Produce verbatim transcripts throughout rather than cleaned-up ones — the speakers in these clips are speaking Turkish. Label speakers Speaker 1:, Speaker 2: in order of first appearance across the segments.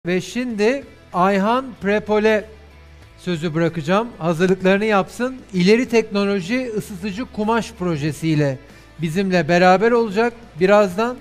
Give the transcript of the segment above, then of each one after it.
Speaker 1: Ve şimdi Ayhan Prepol'e sözü bırakacağım. Hazırlıklarını yapsın. İleri teknoloji ısıtıcı kumaş projesiyle bizimle beraber olacak birazdan.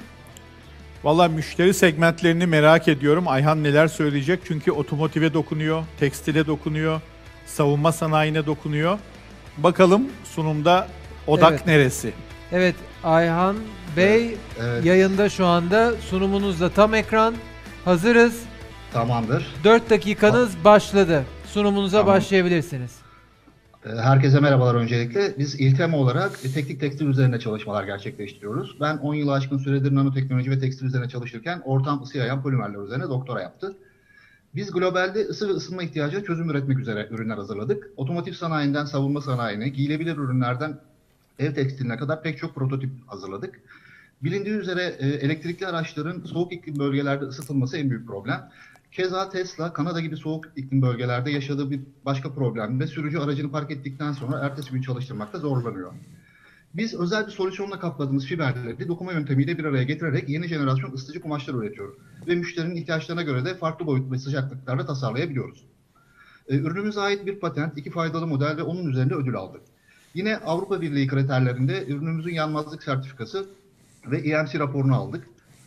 Speaker 2: Vallahi müşteri segmentlerini merak ediyorum. Ayhan neler söyleyecek? Çünkü otomotive dokunuyor, tekstile dokunuyor, savunma sanayine dokunuyor. Bakalım sunumda odak
Speaker 1: Evet.
Speaker 2: neresi?
Speaker 1: Evet, Ayhan Bey
Speaker 3: Evet, evet.
Speaker 1: yayında şu anda. Sunumunuzda tam ekran. Hazırız.
Speaker 3: Tamamdır.
Speaker 1: dört dakikanız başladı. Sunumunuza
Speaker 3: Tamam.
Speaker 1: başlayabilirsiniz.
Speaker 3: Ee, Herkese merhabalar öncelikle. Biz İltem olarak teknik tekstil üzerine çalışmalar gerçekleştiriyoruz. Ben on yılı aşkın süredir nanoteknoloji ve tekstil üzerine çalışırken ortam ısı yayan polimerler üzerine doktora yaptı. Biz globalde ısı ve ısınma ihtiyacına çözüm üretmek üzere ürünler hazırladık. Otomotiv sanayinden savunma sanayine, giyilebilir ürünlerden ev tekstiline kadar pek çok prototip hazırladık. Bilindiği üzere e, elektrikli araçların soğuk iklim bölgelerde ısıtılması en büyük problem. Keza Tesla, Kanada gibi soğuk iklim bölgelerde yaşadığı bir başka problem ve sürücü aracını park ettikten sonra ertesi gün çalıştırmakta zorlanıyor. Biz özel bir solüsyonla kapladığımız fiberleri dokuma yöntemiyle bir araya getirerek yeni jenerasyon ısıtıcı kumaşlar üretiyoruz. Ve müşterinin ihtiyaçlarına göre de farklı boyut ve sıcaklıklarda tasarlayabiliyoruz. E, ürünümüze ait bir patent, iki faydalı model ve onun üzerinde ödül aldık. Yine Avrupa Birliği kriterlerinde ürünümüzün yanmazlık sertifikası ve E M C raporunu aldık.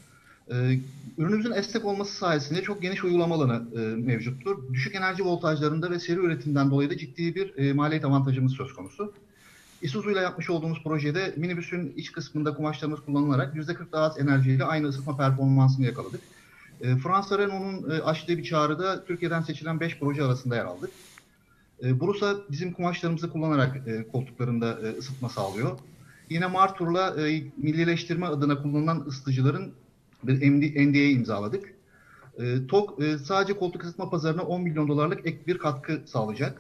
Speaker 3: Ee, ürünümüzün esnek olması sayesinde çok geniş uygulama alanı e, mevcuttur. Düşük enerji voltajlarında ve seri üretimden dolayı da ciddi bir e, maliyet avantajımız söz konusu. Isuzu ile yapmış olduğumuz projede minibüsün iç kısmında kumaşlarımız kullanılarak yüzde kırk daha az enerjiyle aynı ısıtma performansını yakaladık. E, Fransa Renault'un e, açtığı bir çağrıda Türkiye'den seçilen beş proje arasında yer aldık. E, Brusa bizim kumaşlarımızı kullanarak e, koltuklarında e, ısıtma sağlıyor. Yine Martur'la e, millileştirme adına kullanılan ısıtıcıların bir N D A imzaladık. E, TOG e, sadece koltuk ısıtma pazarına on milyon dolarlık ek bir katkı sağlayacak.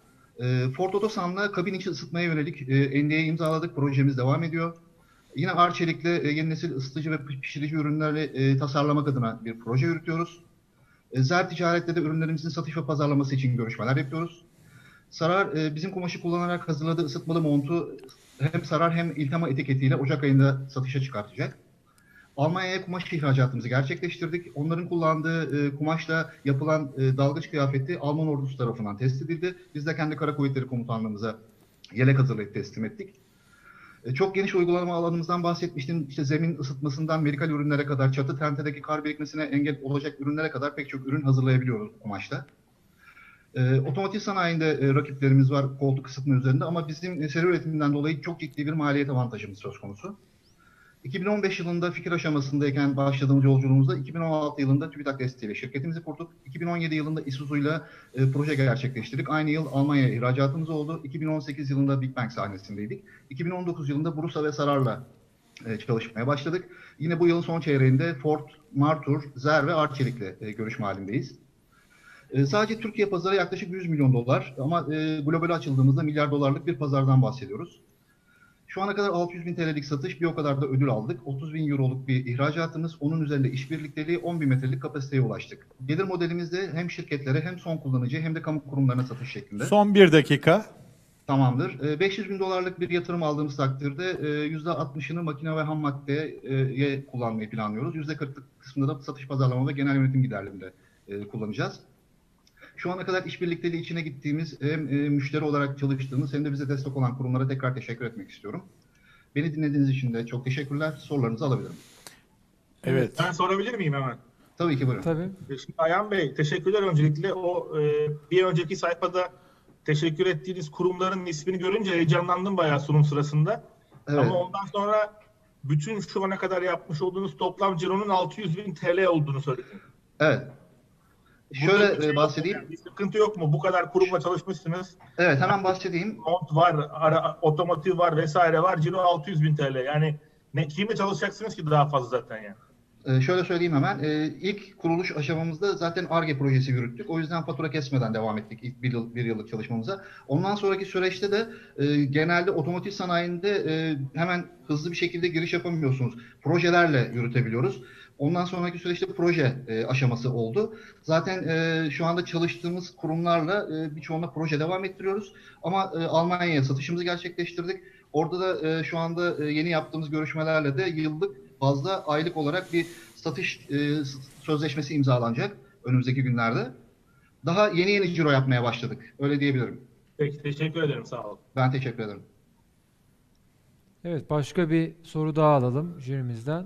Speaker 3: E, Ford Otosan'la kabin içi ısıtmaya yönelik e, N D A imzaladık. Projemiz devam ediyor. Yine Arçelik'le e, yeni nesil ısıtıcı ve pişirici ürünlerle e, tasarlamak adına bir proje yürütüyoruz. E, Zer Ticaret'te de ürünlerimizin satış ve pazarlaması için görüşmeler yapıyoruz. Sarar e, bizim kumaşı kullanarak hazırladığı ısıtmalı montu hem Sarar hem İltema etiketiyle Ocak ayında satışa çıkartacak. Almanya'ya kumaş ihracatımızı gerçekleştirdik. Onların kullandığı e, kumaşla yapılan e, dalgıç kıyafeti Alman ordusu tarafından test edildi. Biz de kendi Kara Kuvvetleri Komutanlığımıza yelek hazırlayıp teslim ettik. E, çok geniş uygulama alanımızdan bahsetmiştim. İşte zemin ısıtmasından medikal ürünlere kadar, çatı tentedeki kar birikmesine engel olacak ürünlere kadar pek çok ürün hazırlayabiliyoruz kumaşla. E, otomotiv sanayinde e, rakiplerimiz var koltuk ısıtma üzerinde ama bizim e, seri üretiminden dolayı çok ciddi bir maliyet avantajımız söz konusu. iki bin on beş yılında fikir aşamasındayken başladığımız yolculuğumuzda iki bin on altı yılında TÜBİTAK desteğiyle şirketimizi kurduk. iki bin on yedi yılında Isuzu'yla e, proje gerçekleştirdik. Aynı yıl Almanya'ya ihracatımız oldu. iki bin on sekiz yılında Big Bang sahnesindeydik. iki bin on dokuz yılında Brusa ve Sarar'la e, çalışmaya başladık. Yine bu yılın son çeyreğinde Ford, Martur, Zer ve Arçelik'le e, görüşme halindeyiz. E, sadece Türkiye pazarı yaklaşık yüz milyon dolar ama e, globale açıldığımızda milyar dolarlık bir pazardan bahsediyoruz. Şu ana kadar altı yüz bin T L'lik satış, bir o kadar da ödül aldık. otuz bin Euro'luk bir ihracatımız, onun üzerinde iş birlikteliği, on bin metrelik kapasiteye ulaştık. Gelir modelimizde hem şirketlere hem son kullanıcı hem de kamu kurumlarına satış şeklinde.
Speaker 2: Son bir dakika.
Speaker 3: Tamamdır. beş yüz bin dolarlık bir yatırım aldığımız takdirde yüzde altmışını makine ve ham maddeye kullanmayı planlıyoruz. yüzde kırklık kısmında da satış pazarlama ve genel yönetim giderlerinde kullanacağız. Şu ana kadar işbirlikteliği içine gittiğimiz hem e, müşteri olarak çalıştığımız hem de bize destek olan kurumlara tekrar teşekkür etmek istiyorum. Beni dinlediğiniz için de çok teşekkürler. Sorularınızı alabilirim.
Speaker 2: Evet.
Speaker 4: Ben sorabilir miyim hemen?
Speaker 3: Tabii ki buyurun.
Speaker 1: Tabii.
Speaker 4: Şimdi Ayhan Bey, teşekkürler öncelikle. O e, bir önceki sayfada teşekkür ettiğiniz kurumların ismini görünce heyecanlandım bayağı sunum sırasında.
Speaker 3: Evet.
Speaker 4: Ama ondan sonra bütün şu ana kadar yapmış olduğunuz toplam cironun altı yüz bin T L olduğunu söylediniz.
Speaker 3: Evet.
Speaker 4: Burada
Speaker 3: Şöyle
Speaker 4: bir şey
Speaker 3: bahsedeyim.
Speaker 4: yok mu? Bir sıkıntı yok mu? Bu kadar kurumla çalışmışsınız.
Speaker 3: Evet, hemen bahsedeyim.
Speaker 4: Mont var, ara, otomotiv var vesaire var. Ciro altı yüz bin T L. Yani ne, kimle çalışacaksınız ki daha fazla zaten yani?
Speaker 3: Ee, şöyle söyleyeyim hemen. Ee, ilk kuruluş aşamamızda zaten Ar-Ge projesi yürüttük. O yüzden fatura kesmeden devam ettik ilk bir, yıl, bir yıllık çalışmamıza. Ondan sonraki süreçte de e, genelde otomotiv sanayinde e, hemen hızlı bir şekilde giriş yapamıyorsunuz. Projelerle yürütebiliyoruz. Ondan sonraki süreçte proje e, aşaması oldu. Zaten e, şu anda çalıştığımız kurumlarla e, birçoğunda proje devam ettiriyoruz. Ama e, Almanya'ya satışımızı gerçekleştirdik. Orada da e, şu anda e, yeni yaptığımız görüşmelerle de yıllık bazda aylık olarak bir satış e, sözleşmesi imzalanacak. önümüzdeki günlerde. Daha yeni yeni ciro yapmaya başladık. Öyle diyebilirim.
Speaker 4: Peki, teşekkür ederim. Sağ olun.
Speaker 3: Ben teşekkür ederim.
Speaker 1: Evet, başka bir soru daha alalım jürimizden.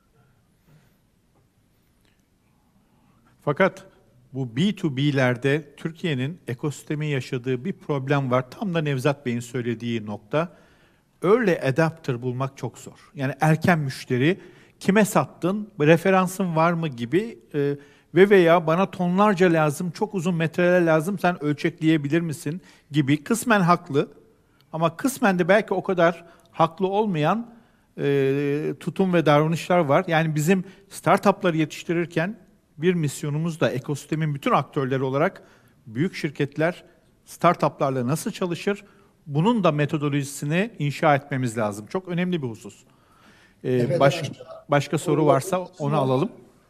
Speaker 2: Fakat bu B iki B'lerde Türkiye'nin ekosistemi yaşadığı bir problem var. Tam da Nevzat Bey'in söylediği nokta. Early adapter bulmak çok zor. Yani erken müşteri, kime sattın, referansın var mı gibi e, ve veya bana tonlarca lazım, çok uzun metreler lazım, sen ölçekleyebilir misin gibi kısmen haklı. Ama kısmen de belki o kadar haklı olmayan e, tutum ve davranışlar var. Yani bizim startupları yetiştirirken bir misyonumuz da ekosistemin bütün aktörleri olarak büyük şirketler startuplarla nasıl çalışır? Bunun da metodolojisini inşa etmemiz lazım. Çok önemli bir husus. Ee, baş, başka soru varsa onu alalım.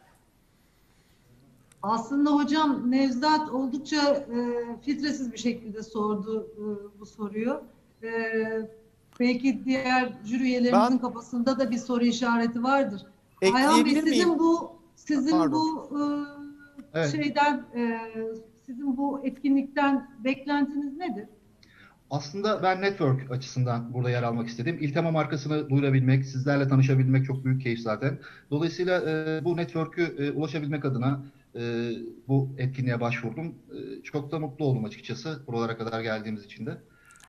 Speaker 5: Aslında hocam Nevzat oldukça e, filtresiz bir şekilde sordu e, bu soruyu. E, belki diğer jüri üyelerimizin
Speaker 6: Ben-
Speaker 5: kafasında da bir soru işareti vardır. Ayhan Bey,
Speaker 6: Ekleyebilir
Speaker 5: sizin
Speaker 6: miyim?
Speaker 5: bu sizin
Speaker 6: Pardon.
Speaker 5: bu e,
Speaker 3: Evet.
Speaker 5: şeyden e, sizin bu etkinlikten beklentiniz nedir?
Speaker 3: Aslında ben network açısından burada yer almak istedim. İltema markasını duyurabilmek, sizlerle tanışabilmek çok büyük keyif zaten. Dolayısıyla e, bu network'ü e, ulaşabilmek adına e, bu etkinliğe başvurdum. E, çok da mutlu oldum açıkçası buralara kadar geldiğimiz için de.